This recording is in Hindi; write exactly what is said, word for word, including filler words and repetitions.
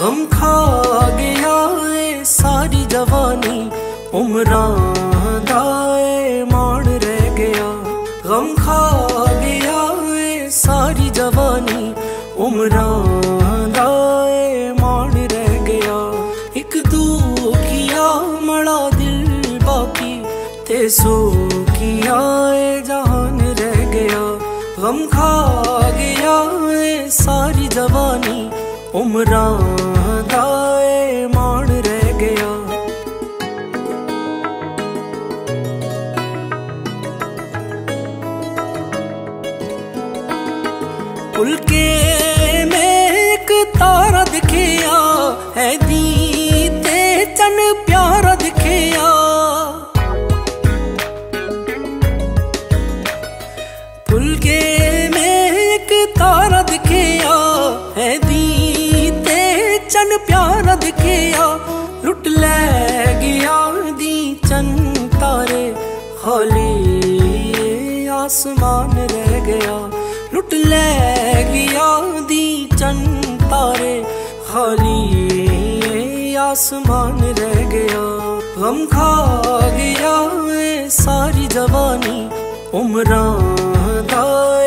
गम खा गया ए सारी जवानी, उम्रां दाए मान रह गया। गम खा गया ए सारी जवानी, उम्रां दाए मान रह गया। एक दुखिया मड़ा दिल बाकी, ते सो किया ए जहान रह गया। गम खा गया ए सारी जवानी, उम्रां दाए मान रह गया। पुलके में एक तारा दिखिया, है दी ते चन प्यारा दिखिया। पुलके में एक तारा दिखिया, है दी ते चन प्यारा दिखिया। लुट ले गया दी चन तारे, खाली आसमान रह गया। लुट ले गया दी चन तारे, खाली आसमान रह गया। गम खा गया ए सारी जवानी, उम्रां दाए